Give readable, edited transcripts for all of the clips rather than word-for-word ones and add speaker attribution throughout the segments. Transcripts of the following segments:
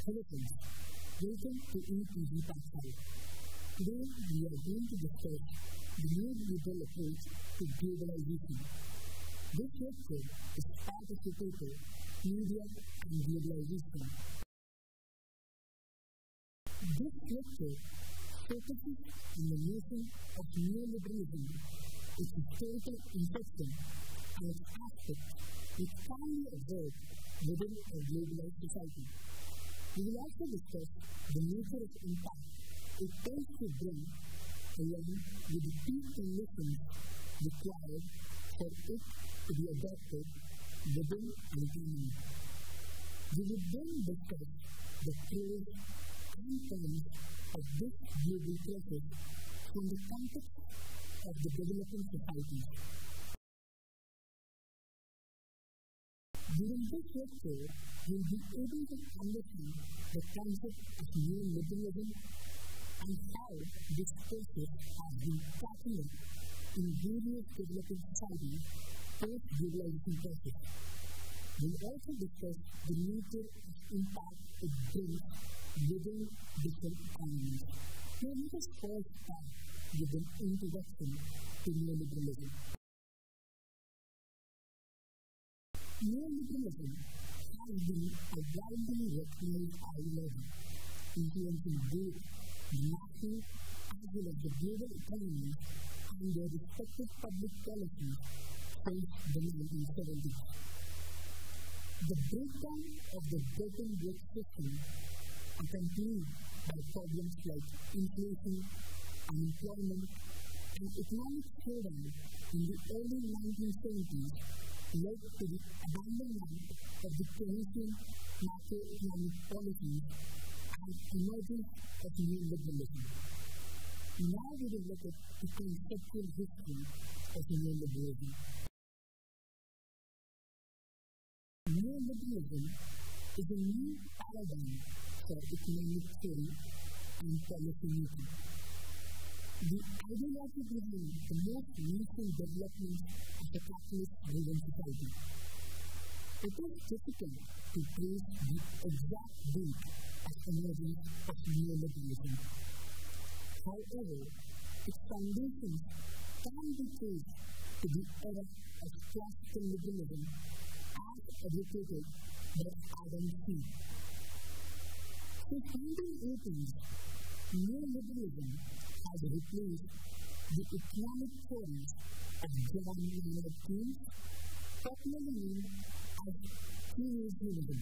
Speaker 1: Hello friends, welcome to EPG Pathway. Today we are going to discuss the new global approach to globalization. This lecture is part of the paper Media and Globalization. This lecture focuses on the notion of neoliberalism, its historical inception, and its aspects which can be observed within a globalized society. We will also discuss the nature of impact it tends to bring along with the key conditions required for it to be adopted within an economy. We will then discuss the pros and cons of this global process from the context of the developing societies. During this lecture, we will be able to understand the concept of neoliberalism and how this process has been taken up in various developing societies post-globalization process. We will also discuss the nature of impact it brings within different economies. Now let us first start with an introduction to neoliberalism. Neoliberalism has been a widely recognized ideology influencing both the national as well as the global economies and their respective public policies since the 1970s. The breakdown of the Bretton Woods system, accompanied by problems like inflation, unemployment, and economic slowdown in the early 1970s, led to the abandonment of the Keynesian macroeconomic policies and emergence of neoliberalism. Now we will look at the conceptual history of neoliberalism. Neoliberalism is a new paradigm for economic theory and policy making. The ideology behind the most recent developments of the capitalist-driven society. It is difficult to trace the exact date of emergence of neoliberalism. However, its foundations can be traced to the era of classical liberalism as advocated by Adam Smith. Since the 1980s, neoliberalism has replaced the economic theories of John Maynard Keynes, popularly known as Keynesianism.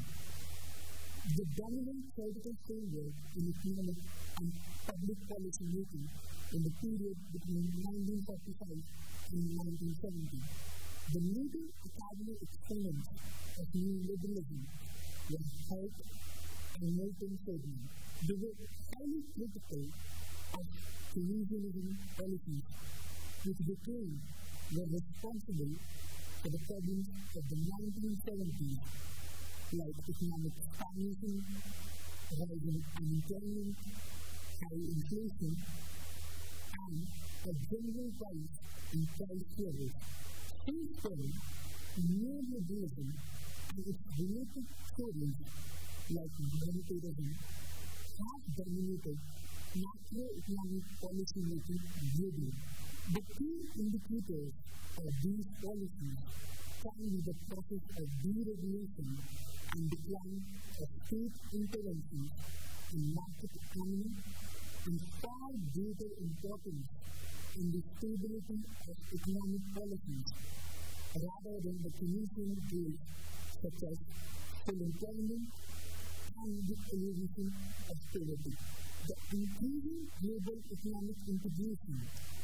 Speaker 1: The dominant theoretical framework in economic and public policy making in the period between 1945 and 1970. The leading academic exponents of neoliberalism were Haidt and Milton Friedman. They were highly critical of Keynesianism policies, which they claimed were responsible for the problems of the 1970s, like economic stagnation, rising unemployment, high inflation, and a general rise in price levels. Since then, neoliberalism and its related theories, like monetarism, have dominated macroeconomic policy making globally. The key indicators of these policies can be the process of deregulation and decline of state interventions in market economy, and far greater importance in the stability of economic policies rather than the Keynesian goals such as full employment and the elimination of poverty. The increasing global economic integration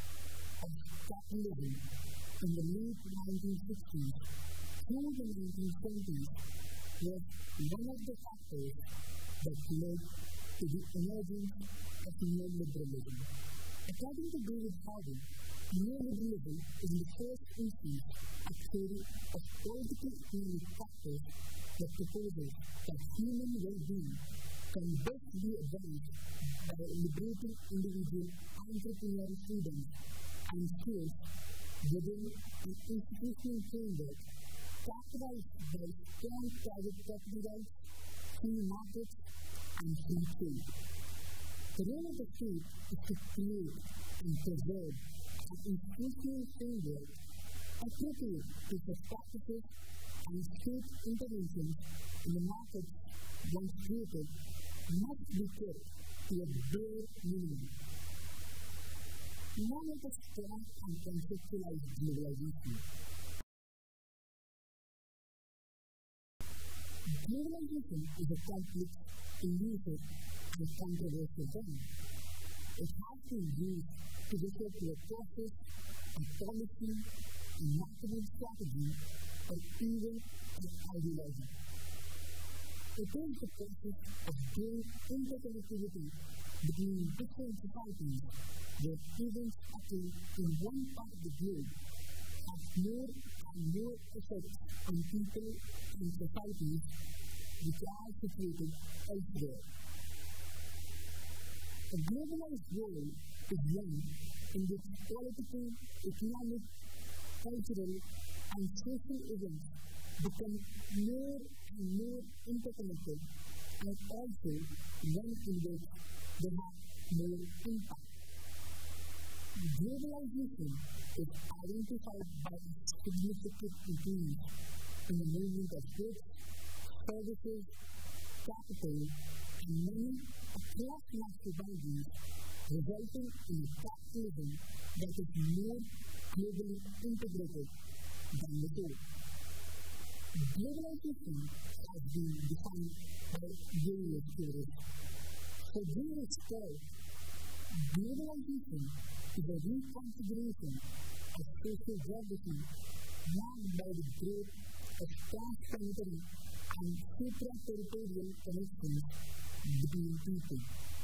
Speaker 1: of capitalism in the late 1960s through the 1970s was one of the factors that led to the emergence of neoliberalism. According to David Harvey, neoliberalism is in the first instance a theory of political economic factors that proposes that human well-being can best be advanced by liberating individual entrepreneurial freedoms and skills within an institutional framework characterized by strong private property rights, free markets, and free trade. The role of the state is to create and preserve an institutional framework appropriate to such practices, and state interventions in the markets once created must be kept to a bare minimum. Now let us start and conceptualize globalization. Globalization is a complex, elusive, and controversial term. It has been used to refer to a process, a policy, a marketing strategy, or even an ideology. It is the process of growing interconnectivity between different societies where events occur in one part of the globe have more and more effects on people and societies which are situated elsewhere. A globalized world is one in which political, economic, cultural, and social events become more and more interconnected, and also one in which they have more impact. Globalization is identified by a significant increase in the movement of goods, services, capital, and money across national boundaries, resulting in a capitalism that is more globally integrated than before. Globalization has been defined by various theories. For various scholars, globalization is a reconfiguration of social geography marked by the growth of transplanetary and supraterritorial connections between people.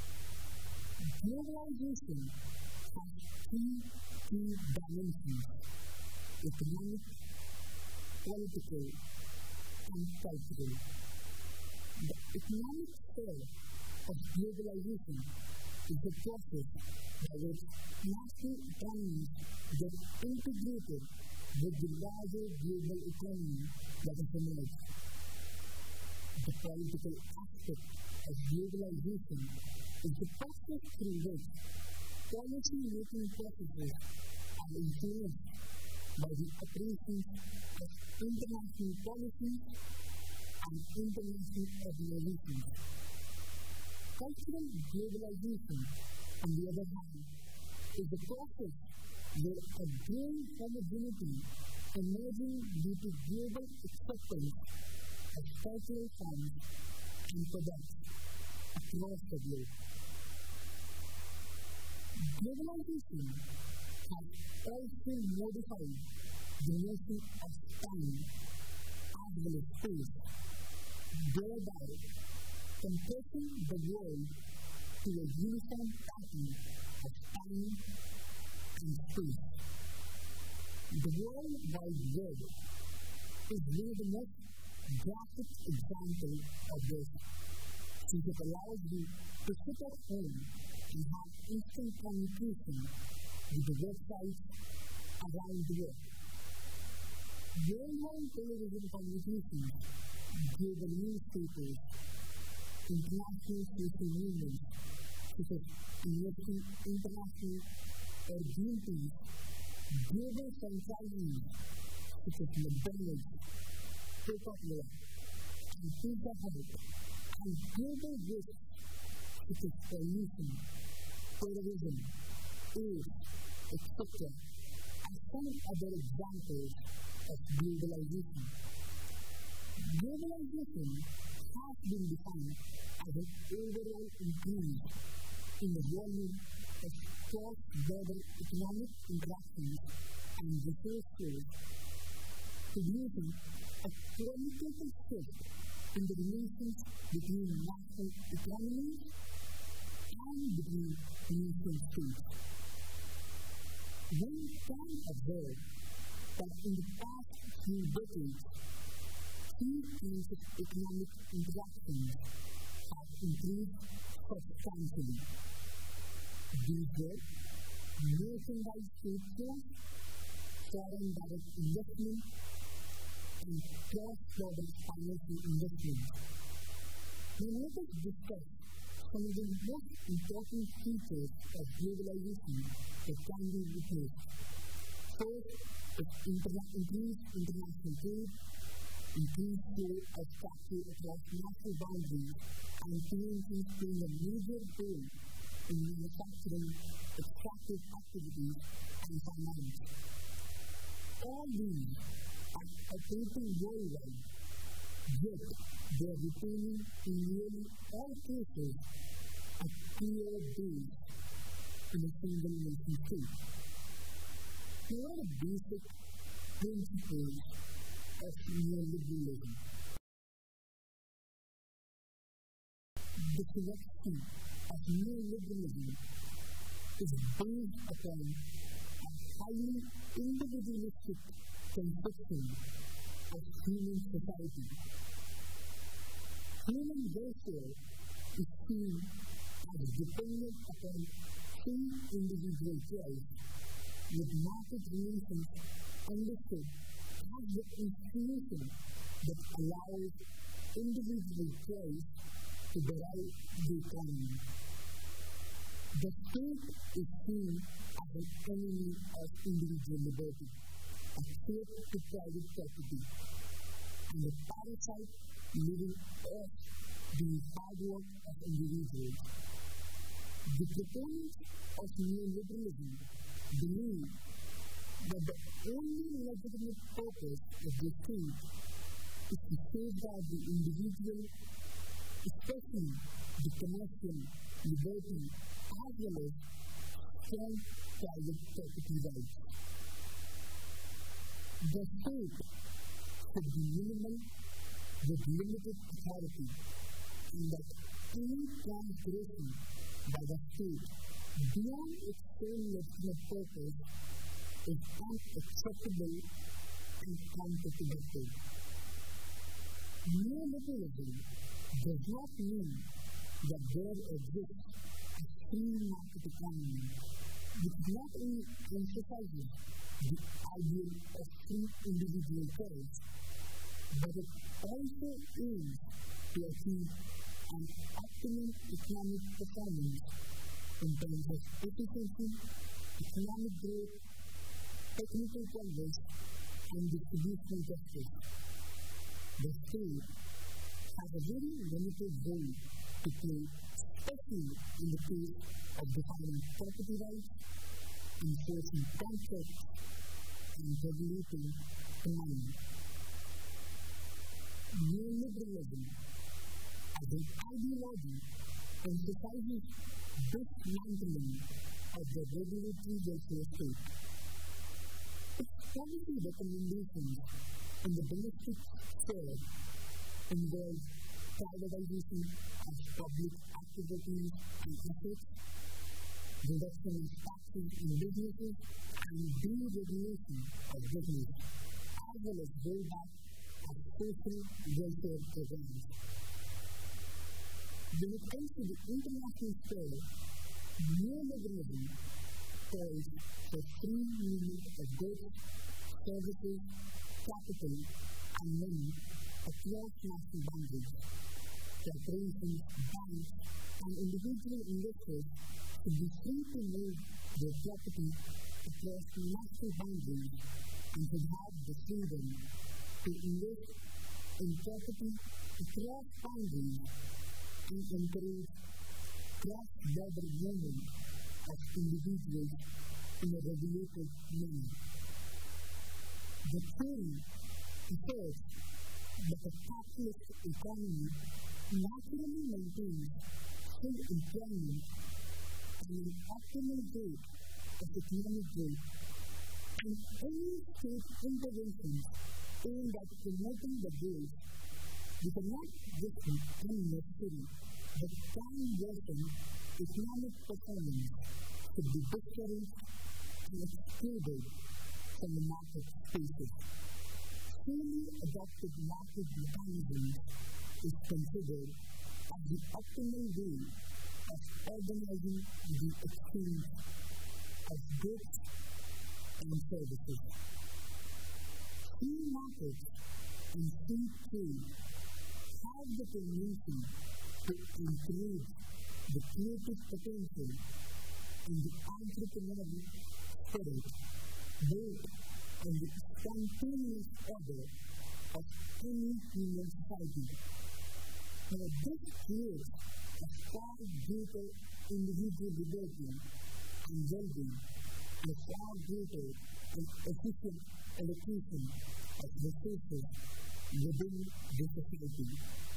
Speaker 1: Globalization has three key dimensions: economic, political, and cultural. The economic sphere of globalization is the process by which national economies get integrated with the larger global economy that has emerged. The political aspect of globalization is the process through which policy-making processes are influenced by the operations of international policies and international organizations. Cultural globalization, on the other hand, is the process where a growing homogeneity emerging due to global acceptance of cultural forms and products across the globe. Globalization has also modified the notion of time as well as space, thereby compressing the world to a uniform pattern of time and space. The World Wide Web is one of the most graphic examples of this, since it allows you to sit at home and have instant communication with the websites around the world. Worldwide television communications, global newspapers, international social movements such as Amnesty International or Greenpeace, global franchisees such as McDonald's, Coca-Cola, and Pizza Hut, and global risks such as pollution, terrorism, AIDS, etc., are some other examples of globalization. Globalization has been defined as an overall increase in the volume of cross-border economic interactions and resource flows, producing a qualitative shift in the relations between national economies and between nation states. One can observe that in the past few decades, key kinds of economic interactions have increased substantially. These were merchandise trade flows, foreign direct investment, and cross-border financial investment. Now let us discuss some of the most important features of globalization that can be witnessed. First, it's increased international trade, increased flow of capital across national boundaries, and PNCs playing a major role in manufacturing, extractive activities, and finance. All these are operating worldwide, yet they are retaining, in nearly all cases, a clear base in a single nation state. Here are the basic principles of neoliberalism. The philosophy of neoliberalism is based upon a highly individualistic conception of human society. Human welfare is seen as dependent upon free individual choice, with market relations understood as the institution that allows individual choice to derive the economy. The state is seen as an enemy of individual liberty, a threat to private property, and a parasite living off the hard work of individuals. The proponents of neoliberalism believe that the only legitimate purpose of the state is to safeguard the individual, especially the commercial liberty, as well as strong private property rights. The state should be minimal with limited authority, and that any transgression by the state beyond its own legitimate purpose is unacceptable and counterproductive. Neoliberalism does not mean that there exists a free market economy which not only emphasizes the ideal of free individual choice, but it also aims to achieve an optimum economic performance in terms of efficiency, economic growth, technical progress, and distributional justice. The state has a very limited role to play, especially in the case of defining property rights, enforcing contracts, and regulating the money. Neoliberalism, as an ideology, emphasizes dismantling of the regulatory welfare state. Its policy recommendations in the domestic sphere involve privatization of public activities and assets, reduction of taxes in businesses, and deregulation of business, as well as rollback of social welfare programs. When it comes to the international sphere, neoliberalism calls for free movement of goods, services, capital, and money across national boundaries. Corporations, banks, and individual investors should be free to move their property across national boundaries and should have the freedom to invest in property across boundaries and encourage cross-border movement of individuals in a regulated manner. The theory asserts that a capitalist economy naturally maintains full employment and an optimal rate of economic growth, and any state interventions aimed at promoting the goals which are not just unnecessary but can worsen economic performance should be discouraged and excluded from the market spaces. Fully adopted market mechanisms is considered as the optimal way of organizing the exchange of goods and services. Free markets and free trade have the tendency to encourage the creative potential, and the entrepreneurial spirit built on the spontaneous order of any human society. Now, this creates a far greater individual liberty and well-being, and a far greater and efficient allocation of resources within the society.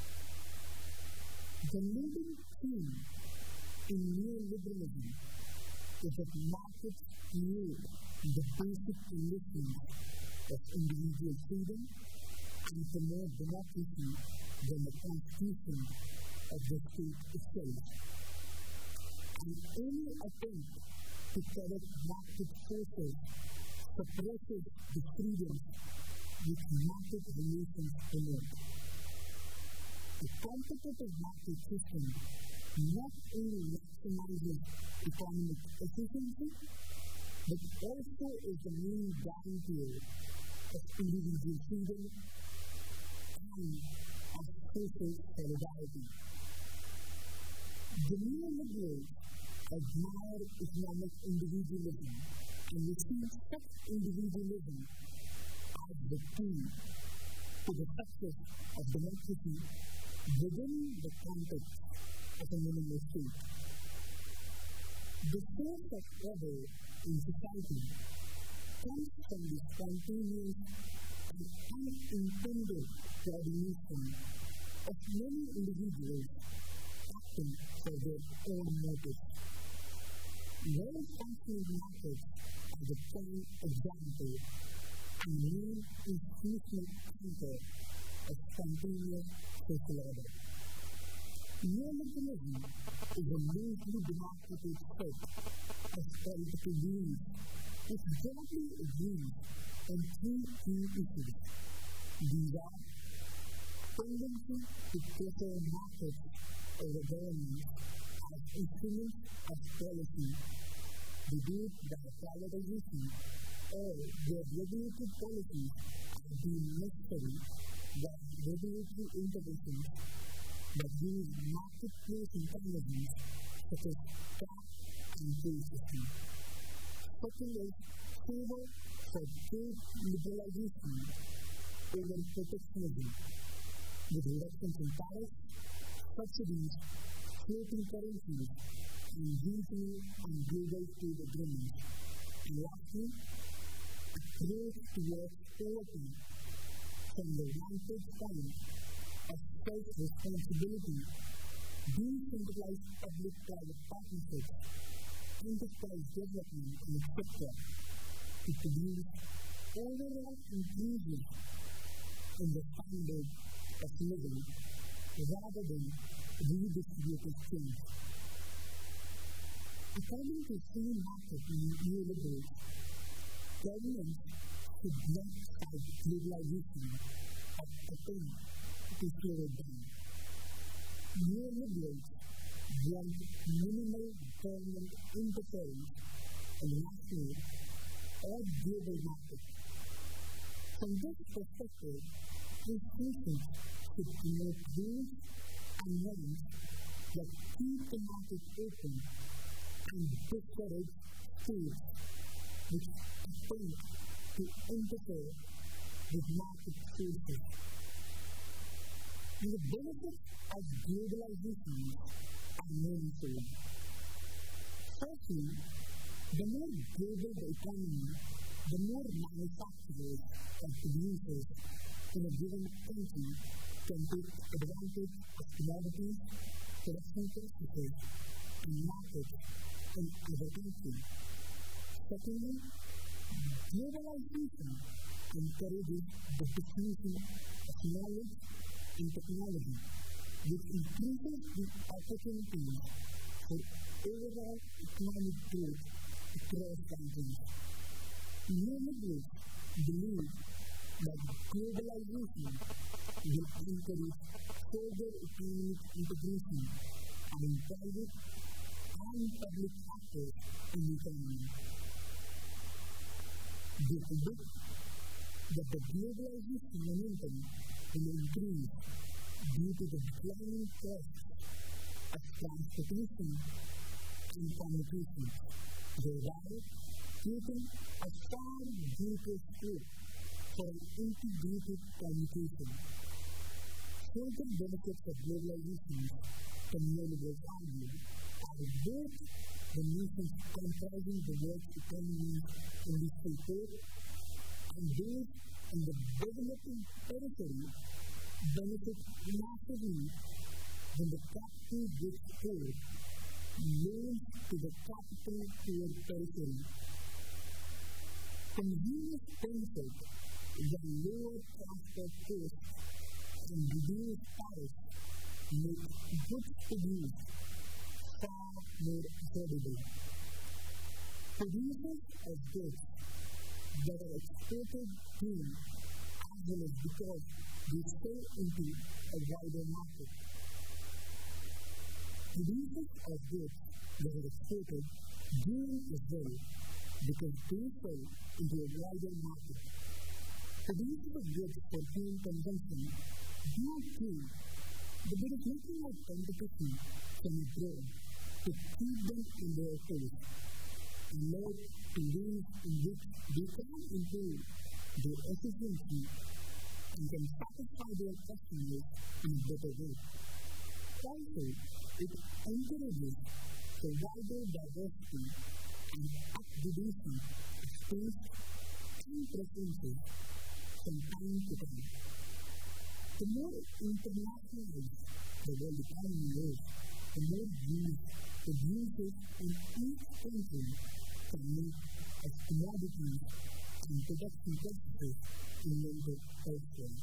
Speaker 1: The leading theme in neoliberalism is that markets create the basic conditions of individual freedom and promote democracy than the constitution of the state itself. And any attempt to correct market forces suppresses the freedoms which market relations promote. The competitive market system not only maximizes economic efficiency, but also is the main guarantor of individual freedom and of social solidarity. The neoliberals admire economic individualism and they see such individualism as the key to the success of democracy within the context of a minimal state. The source of order in society comes from the spontaneous and unintended coordination of many individuals acting for their own motives. Well-functioning markets are the prime example and main institutional anchor of spontaneous social order. Neoliberalism is a loosely democratic set of political beliefs which broadly agrees on three key issues. These are tendency to prefer markets over government as instruments of policy, reduced by privatization, or where regulatory policies are deemed necessary by regulatory interventions that use marketplace mechanisms such as cap and trade system. Second is favor for trade liberalization over protectionism, with reductions in tariffs, subsidies, floating currencies, and regional and global trade agreements. And lastly, approach towards poverty from the vantage point of self-responsibility, decentralized public-private partnerships, enterprise development, and etc. to produce overall increases in the standard of living rather than redistributive change. According to free market neoliberals, governments should not fight globalization or attempt to slow it down. Neoliberals want minimal government interference in national or global markets. From this perspective, institutions should promote rules and norms that keep the market open and discourage states which attempt to interfere with market forces. The benefits of globalization are manifold. Firstly, the more global the economy, the more manufacturers and producers in a given country can take advantage of commodities, production processes, and markets in other countries. Secondly, globalization encourages the diffusion of knowledge and technology, which increases the opportunities for overall economic growth across countries. Neoliberals believe that globalization will encourage further economic integration among private and public actors in the economy. They predict that the globalization momentum will increase due to the declining costs of transportation and communication, thereby creating a far deeper scope for an integrated communication. Further benefits of globalization from neoliberal value are both the nations comprising the world's economies in the support and those in the developing periphery benefit massively when the capital gets poor loans to the capital poor periphery. Consumers benefit when lower transport costs and reduced tariffs make goods produced far more affordable. Producers of goods that are exported to as well as because they sell into a wider market. Producers of goods that are exported do as well because they sell into a wider market. Producers of goods for home consumption do too, but there is nothing like competition from abroad to keep them in their place, and not to ways in which they can improve their efficiency and can satisfy their customers in a better way. Also, it encourages the wider diversity and upgradation of taste and preferences from time to time. The more internationalized the world economy is, the more use producers in each country can make as commodities and production processes invented elsewhere.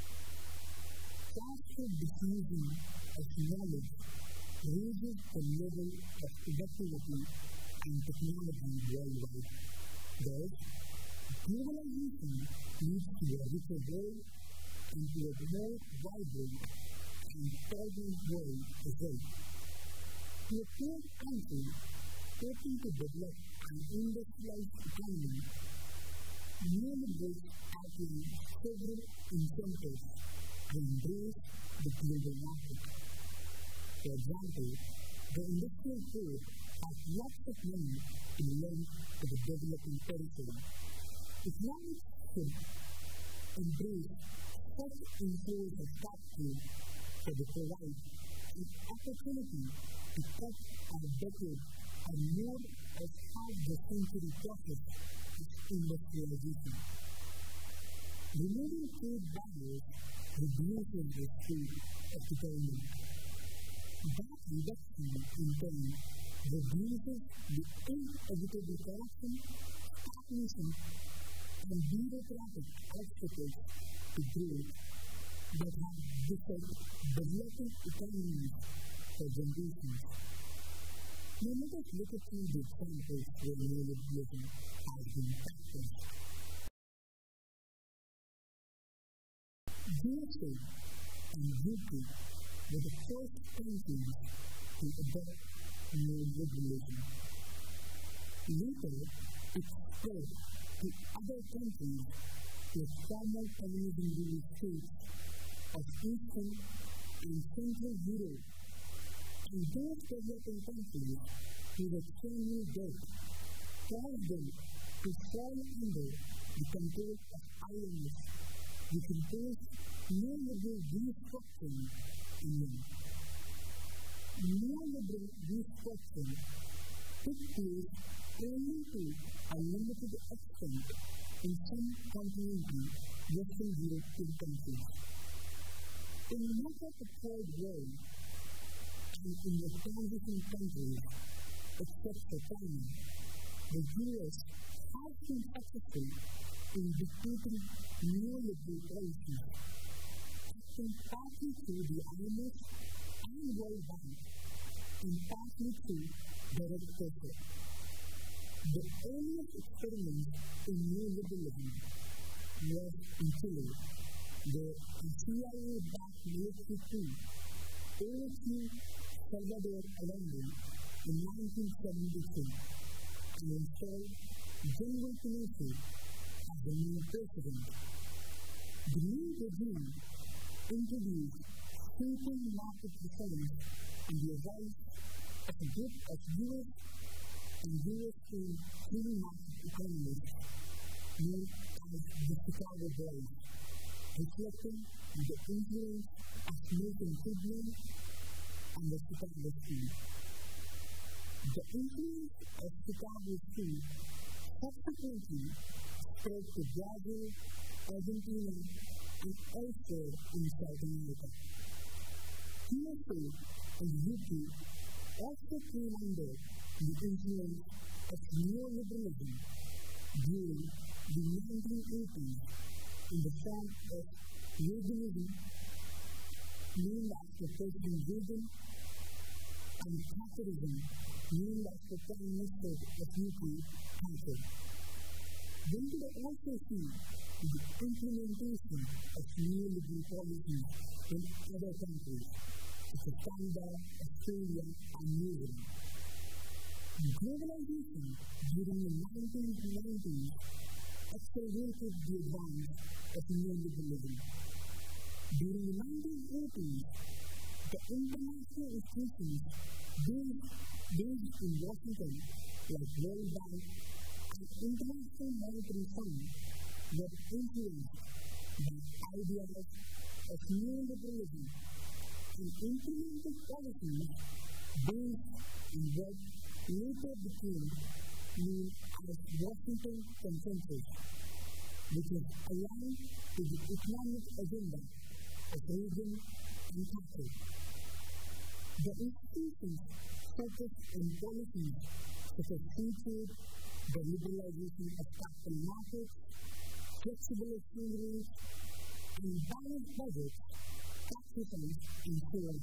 Speaker 1: Faster diffusion of knowledge raises the level of productivity and technology worldwide. Thus, globalization leads to a richer world and to a more vibrant and tolerant world as well. To a poor country hoping to develop an industrialized economy, neoliberals outline several incentives to embrace the global market. For example, the industrial poor has lots of money to lend to the developing periphery. Economics should embrace such inflows of capital for the provide an opportunity to cut a decade or more as half-the-century process of industrialization. Removing trade barriers reduces the speed of development. That reduction, in turn, reduces the inevitable corruption, stagnation, and bureaucratic obstacles to growth that have beset developing economies for generations. Now let us look at some of the examples where neoliberalism has been practiced. USA and UK were the first countries to adopt neoliberalism. Later, it spread to other countries with former communism ruled states of Eastern and Central Europe, and those developing countries whose external debt caused them to fall under the control of IMF, which imposed neoliberal restructuring in them. Neoliberal restructuring took place only to a limited extent in some continental Western European countries. In much of the Third World and in the transition countries, except for China, the US has been successful in dictating neoliberal policies, acting partly through the IMF and World Bank, and partly through direct pressure. The earliest experiments in neoliberalism was in Chile, where the CIA-backed military coup overthrew Salvador Allende in 1973 and installed General Pinochet as the new president. The new regime introduced sweeping market reforms and the advice of a group of US and US-trained free market economists known as the Chicago Boys, reflecting on the influence of Milton Friedman on the Chicago School. The influence of Chicago School subsequently spread to Brazil, Argentina, and elsewhere in South America. USA and the UK also came under the influence of neoliberalism during the 1980s in the form of Reaganism, named after President Reagan, and Thatcherism, named after Prime Minister of UK, Thatcher. Then we also see the implementation of neoliberal policies in other countries, such as Canada, Australia, and New Zealand. Globalization during the 1990s accelerated the advance of neoliberalism. During the 1980s, the international institutions based in Washington, like World Bank and International Monetary Fund, were influenced by ideas of neoliberalism and implemented policies based on what later became known as Washington Consensus, which was aligned to the economic agenda of Reagan and Thatcher. The institutions focused on policies such as free trade, the liberalization of capital markets, flexible exchange rates, and balanced budgets, tax reforms, and so on.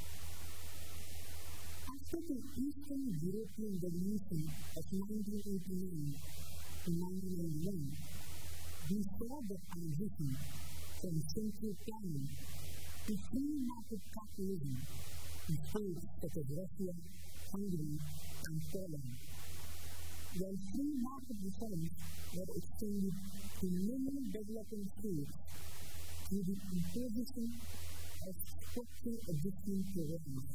Speaker 1: After the Eastern European Revolution of 1989 to 1991, we saw the transition from central planning to free market capitalism in states such as Russia, Hungary, and Poland. While free market reforms were extended to many developing states through the imposition of structural adjustment programs,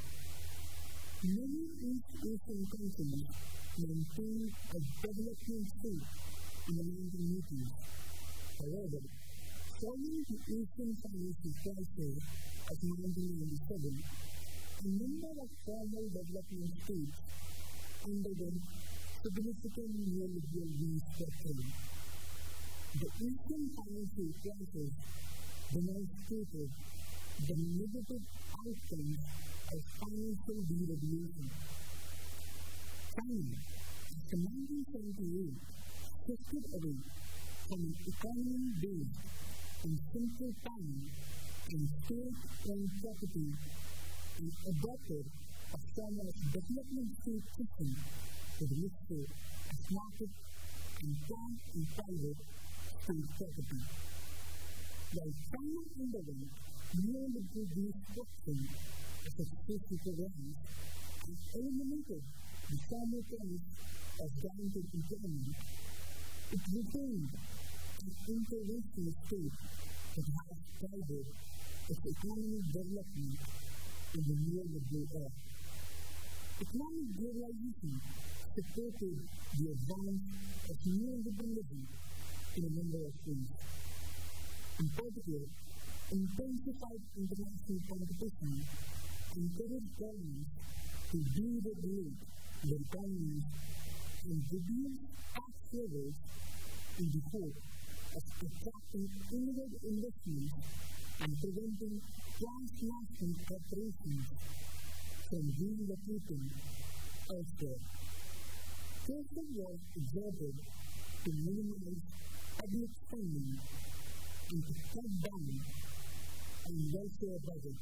Speaker 1: many East Asian countries maintained a development state in the 1980s. However, following the Asian financial crisis of 1997, a number of former development states underwent significant neoliberal restructuring. The Asian financial crisis demonstrated the negative outcomes of financial deregulation. China, after 1978, shifted away from an economy based on central planning and state-owned property and adopted a form of development state system with a mixture of market and planned and private state property. While China underwent neoliberal restructuring of its social programs and eliminated the former premise of guaranteed employment, it retained an interventionist state that has guided its economic development in the neoliberal era. Economic globalization supported the advance of neoliberalism in a number of ways. In particular, intensified international competition encouraged governments to deregulate their economies and reduce tax levels in the hope of attracting inward investments and preventing transnational corporations from relocating elsewhere. Pressure was exerted to minimize public spending and to cut down on welfare budgets.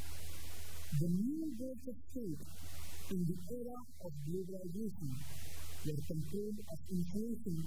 Speaker 1: The new growth of state in the era of globalization were controlled of inflation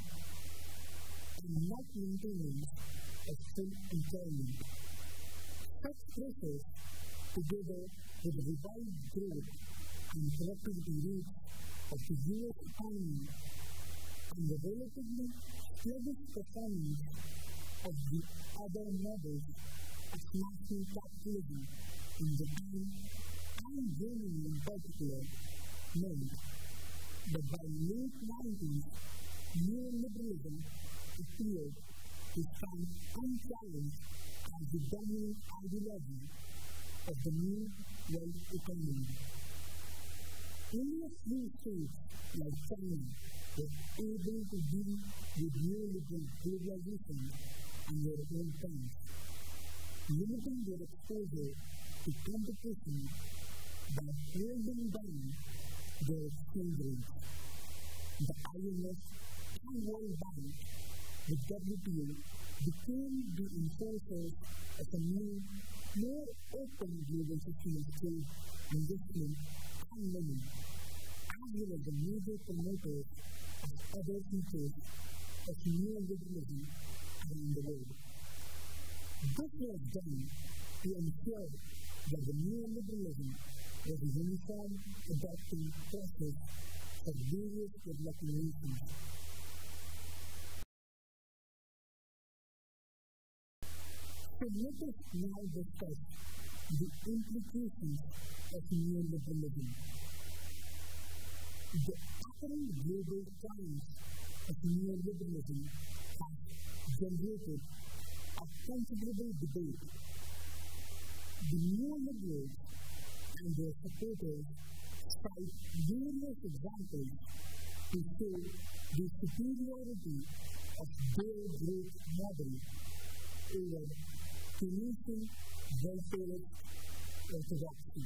Speaker 1: and not maintenance of full employment. Such pressures, together with the revived growth and productivity rates of the U.S. economy and the relatively sluggish performance of the other models of national capitalism in Japan, and Germany in particular, meant that by late 90s, neoliberalism appeared to stand unchallenged as the dominant ideology of the new world economy. Only a few states like China were able to deal with neoliberal globalization on their own terms, limiting their exposure to competition by holding down their exchange rates. The IMF and World Bank, the WTO, became the enforcers of a new, more open global system of trade, investment, and money, as well as the major promoters of other features of neoliberalism around the world. This was done to ensure that the neoliberalism was a uniform adoption process for various developing nations. So let us now discuss the implications of neoliberalism. The apparent global science of neoliberalism has generated a considerable debate. The neoliberals and their supporters cite various examples to show the superiority of their growth model over Keynesian welfarist orthodoxy.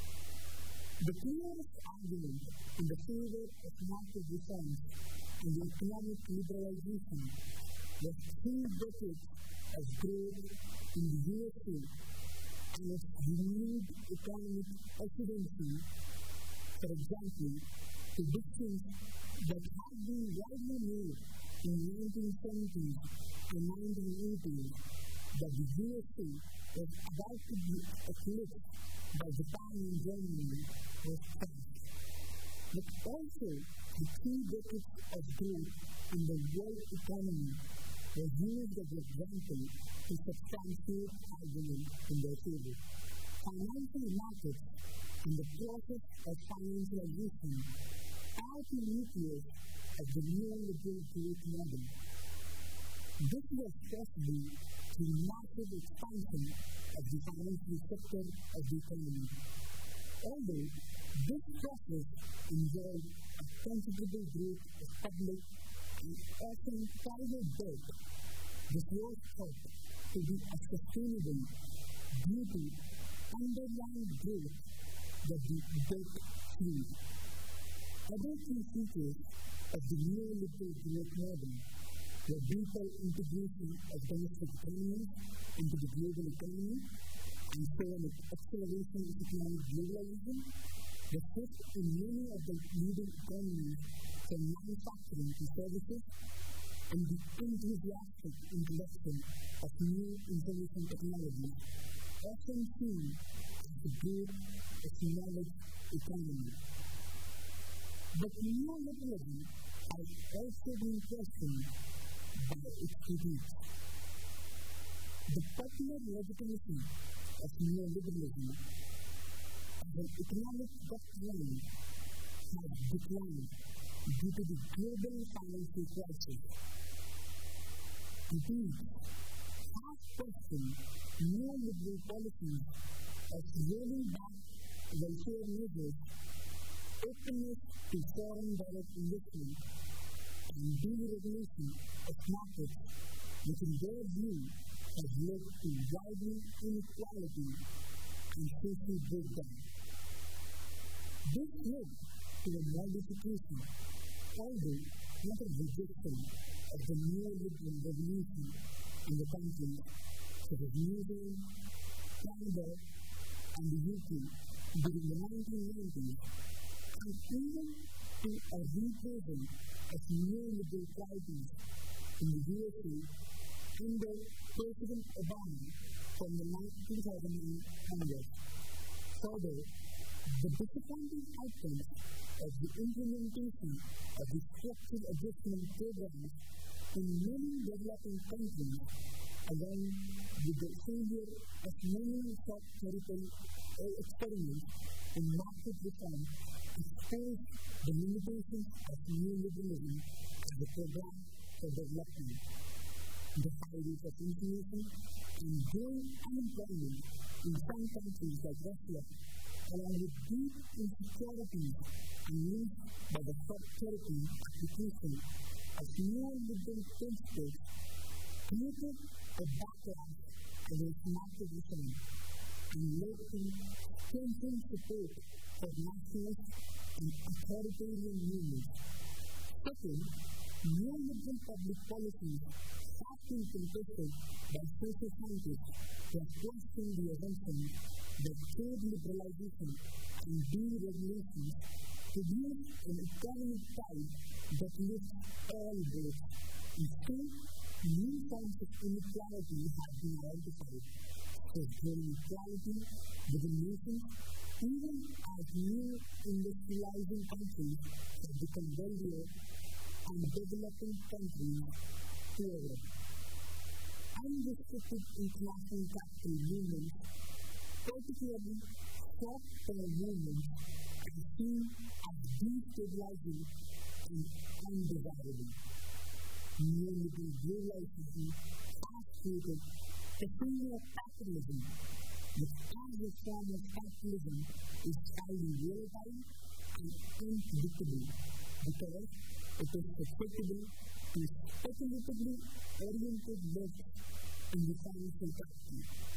Speaker 1: The clearest argument in the favor of market reforms and economic liberalization was 3 decades of growth in the USA and its renewed economic ascendancy. For example, predictions that had been widely made in the 1970s and 1980s that the USA was about to be eclipsed by Japan and Germany was passed. But also, the 3 decades of growth in the world economy was used as an example to substantiate argument in their favor. Financial markets and the process of financialization are the nucleus of the neoliberal growth model. This was possible through massive expansion of the financial sector of the economy. Although this process involved a considerable growth of public and often private debt, this was thought to be sustainable due to underlying growth that the debt fueled. Other key features of the neoliberal growth model were deeper integration of domestic economies into the global economy, and so an acceleration of economic globalization, the shift in many of the leading economies from manufacturing to services, and the enthusiastic introduction of new information technologies, often seen as the growth of knowledge economy. But neoliberalism has also been questioned by its critics. The popular legitimacy of neoliberalism as an economic doctrine has declined due to the global financial crisis. Indeed, half questioned neoliberal policies of rolling back welfare measures, openness to foreign direct investment, and deregulation of markets, which in their view has led to widening inequality and social breakdown. This led to a modification, although not a rejection, of the neoliberal revolution in the countries such as New Zealand, Canada, and the UK during the 1990s, and even to a reprisal of neoliberal qualities in the USA under President Obama from the 2009 Congress. Further, the disappointing outcomes of the implementation of the structural adjustment programs in many developing countries, along with the failure of many short-term experiments, in market reform exposed the limitations of neoliberalism as a program for development. The high rate of inflation and growing unemployment in some countries like Russia, along with deep insecurities unleashed by the austerity application of neoliberal principles, created a backlash against market reform and led to strengthened support for nationalist and authoritarian movements. Second, neoliberal public policies have been contested by social scientists who have questioned the assumption that trade liberalization and deregulation produce an economic tide that lifts all boats. Instead, new forms of inequality have been identified. There's growing equality within nations, even as new industrializing countries have become wealthier and developing countries poorer. Unrestricted international capital movements, particularly short-term movements, are seen as destabilizing and undesirable. Neoliberal globalization has created a failure of capitalism, which as a form of capitalism is highly volatile and unpredictable because it is susceptible to speculatively oriented risks in the financial capital.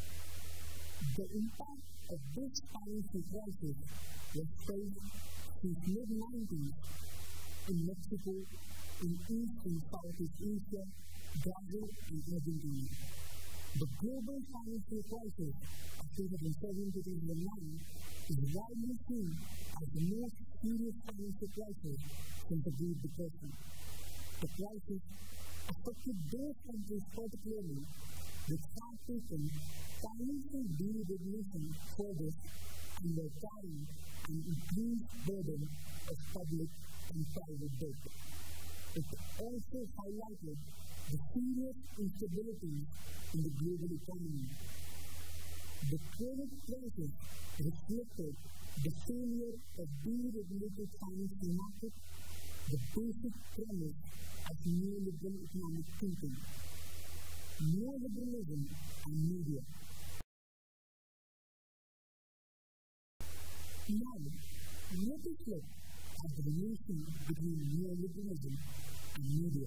Speaker 1: The impact of this financial crisis was felt since mid-90s in Mexico, in East and Southeast Asia, Brazil, and Argentina. The global financial crisis of 2007-2009 is widely seen as the most serious financial crisis since the Great Depression. The crisis affected those countries particularly which have taken financial deregulation further and were carrying an increased burden of public and private debt. It also highlighted the serious instabilities in the global economy. The COVID crisis reflected the failure of deregulated financial markets, the basic premise of neoliberal economic thinking. Neoliberalism and media. Now, let us look at the relation between neoliberalism and media.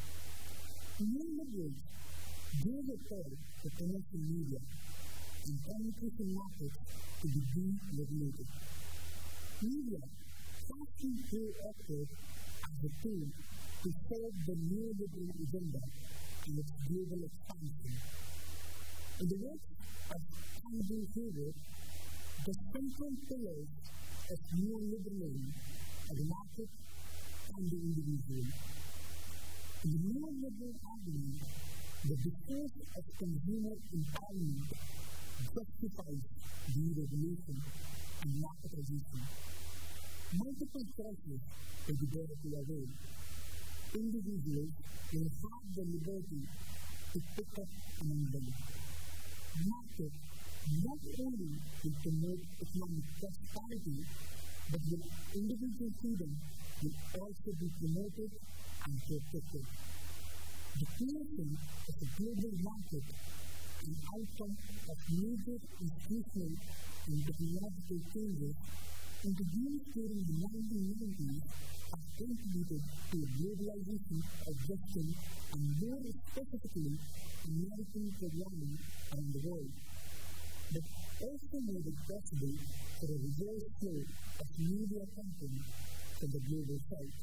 Speaker 1: Neoliberals gave a call to commercial media and communication markets to be deregulated. Media has been proactive as a tool to serve the neoliberal agenda and its global expansion. In the words of Andrew Hayward, the central pillars of neoliberalism are the market and the individual. In the neoliberal argument, the discourse of consumer empowerment justifies deregulation and marketization. Multiple choices will be directly available. Individuals will have the liberty to pick up among them. Market not only will promote economic prosperity, but with individual freedom will also be promoted and protected. The creation of a global market, an outcome of major institutional and technological changes introduced during the 1990s, has contributed to a globalization of Western and more specifically American programming around the world, but also made it possible for a reverse flow of media content from the global south.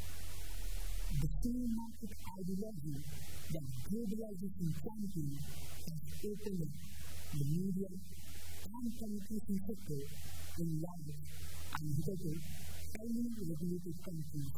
Speaker 1: The free market ideology that globalization championed has opened up the media and communication sector in large and better, highly regulated countries.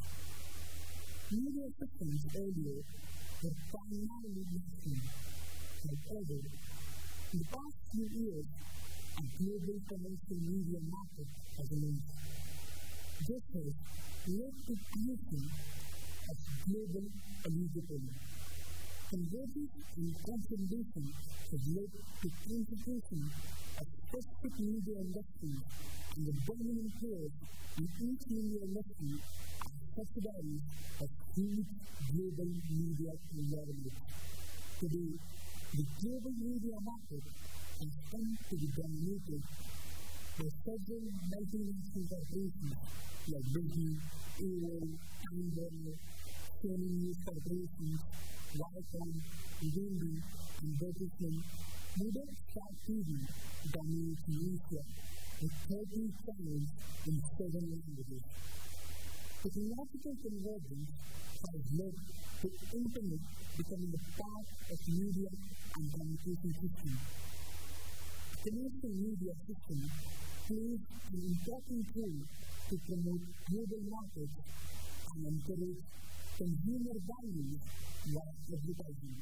Speaker 1: Media systems earlier were primarily national. However, in the past few years, a global commercial media market has emerged. This has led to creation of global oligopoly. Convergence and consolidation has led to concentration of specific media industries and the dominant players in each media industry are subsidized by huge global media conglomerates. Today, the global media market has come to be dominated by several multinational corporations like Disney, AOL, Time Warner, Sony News Corporations, Viacom, Vivendi, and Bertelsmann. Modern Star TV dominates in Asia with 13 channels in 7 languages. Technological convergence has led to the internet becoming a part of media and communication system. The commercial media system plays an important role to promote global markets and encourage consumer values while advertising.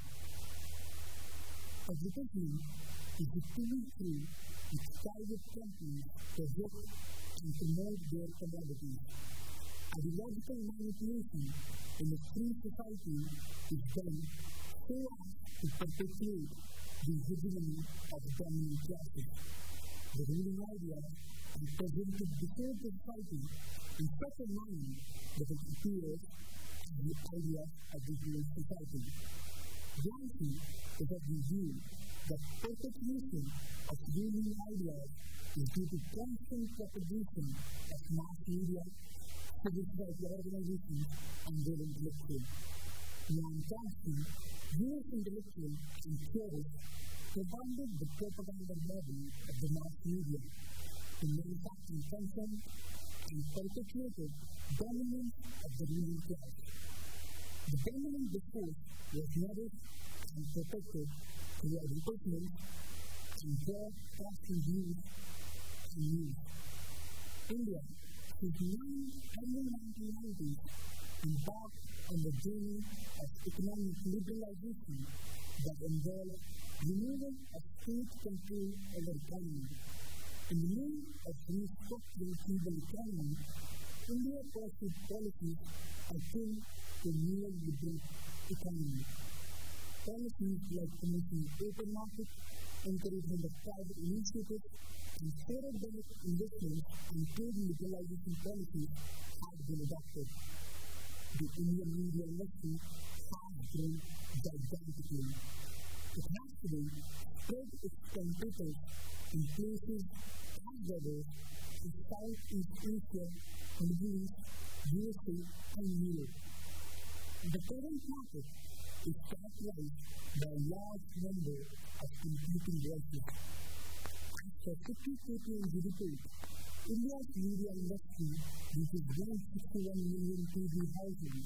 Speaker 1: Advertising is the tool through which private companies project and promote their commodities. Ideological manipulation in a free society is done so as to perpetuate the hegemony of dominant classes. The ruling ideas are presented before the society in such a manner that it appears as the ideas of the human society. Reality is that we view that perpetuation of ruling ideas is due to constant propagation of mass media, civil society organizations, and their intellectuals. Noam Chomsky, US intellectual and theorist, provided the propaganda model of the mass media to manufacture content and perpetuated dominance of the ruling class. The dominant discourse was nourished and protected through advertisements and broadcasting views and news. India, since the early 1990s, embarked on the journey of economic liberalization that involved removal of state control over economy. In the name of restructuring feeble economy, India pursued policies akin to neoliberal economy. Policies like promoting open market, encouragement of private initiatives, and zero-based investments and trade liberalization policies have been adopted. The Indian media industry has grown gigantically. It has today spread its competitors in places as diverse as Southeast Asia, Middle East, USA, and Europe. The current market is characterized by a large number of competing voices. As per 50 KPMG report, India's media industry reaches 161 million TV households,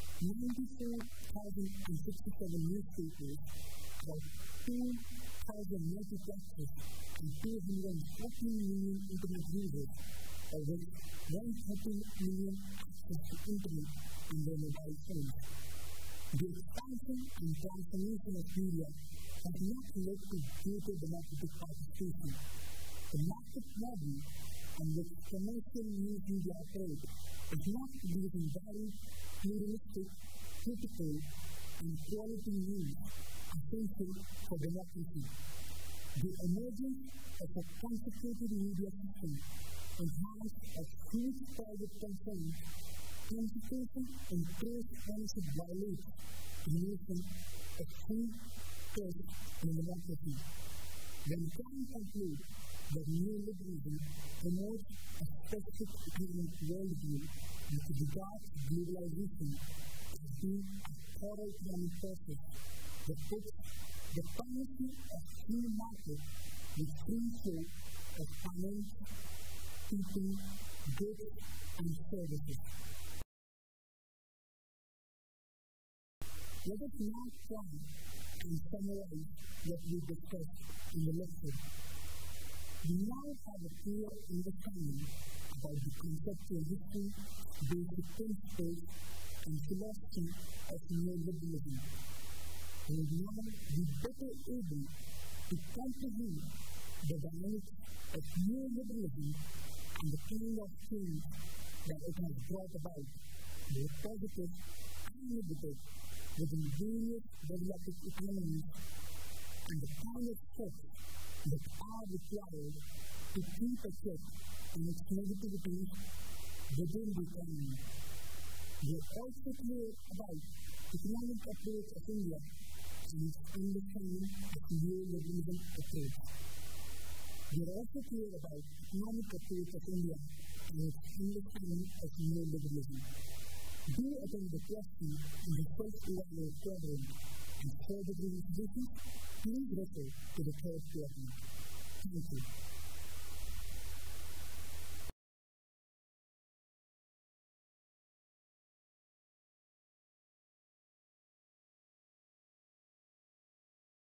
Speaker 1: 94,067 newspapers, about 2,000 multiplexes, and 214 million internet users, of which 130 million access to internet in their mobile phones. The expansion and transformation of media has not led to greater democratic participation. The market model on which commercial news media operate is not producing varied, pluralistic, critical, and quality news essential for democracy. The emergence of a concentrated media system enhanced as huge private concerns, concentration and press ownership violates the notion of free press in democracy. When can conclude that neoliberalism promotes a specific economic worldview with regard to globalization as being a thorough economic process that puts the primacy of free market with free flow of finance, people, goods, and services. Let us now try and summarize what we discussed in the lecture. We now have a clear understanding about the conceptual history, basic principles, and philosophy of neoliberalism. We will now be better able to comprehend the dynamics of neoliberalism and the kind of change that it has brought about, both positive and negative, within various developing economies, and the kind of steps that are required to keep a check on its negativities within the economy. We are also clear about economic approach of India and its understanding of the neoliberalism approach. We are also clear about economic approach of India and its understanding of neoliberalism. Do attend the question in the first evaluate quadrant and further research, please refer to the third quadrant. Thank you.